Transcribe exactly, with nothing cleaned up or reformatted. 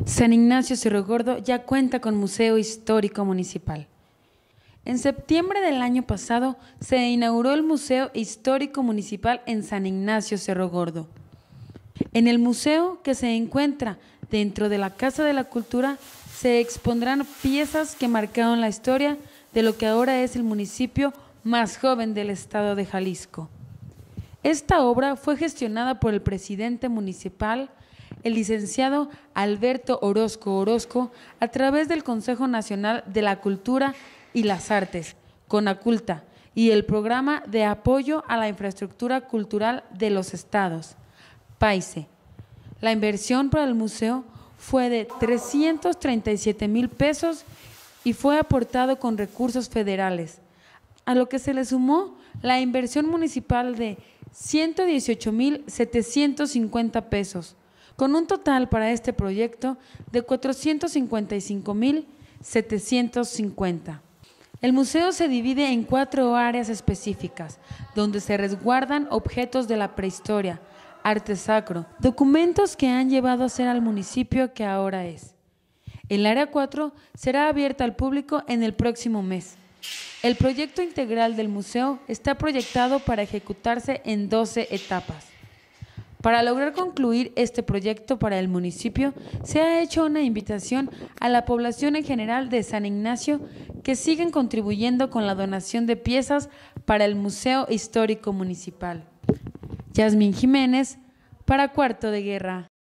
San Ignacio Cerro Gordo ya cuenta con Museo Histórico Municipal. En septiembre del año pasado se inauguró el Museo Histórico Municipal en San Ignacio Cerro Gordo. En el museo, que se encuentra dentro de la Casa de la Cultura, se expondrán piezas que marcaron la historia de lo que ahora es el municipio más joven del estado de Jalisco. Esta obra fue gestionada por el presidente municipal, el licenciado Alberto Orozco Orozco, a través del Consejo Nacional de la Cultura y las Artes, CONACULTA, y el Programa de Apoyo a la Infraestructura Cultural de los Estados, PAICE. La inversión para el museo fue de trescientos treinta y siete mil pesos y fue aportado con recursos federales, a lo que se le sumó la inversión municipal de ciento dieciocho mil setecientos cincuenta pesos, con un total para este proyecto de cuatrocientos cincuenta y cinco mil setecientos cincuenta. El museo se divide en cuatro áreas específicas, donde se resguardan objetos de la prehistoria, arte sacro, documentos que han llevado a ser al municipio que ahora es. El área cuatro será abierta al público en el próximo mes. El proyecto integral del museo está proyectado para ejecutarse en doce etapas. Para lograr concluir este proyecto para el municipio, se ha hecho una invitación a la población en general de San Ignacio que siguen contribuyendo con la donación de piezas para el Museo Histórico Municipal. Yasmín Jiménez, para Cuarto de Guerra.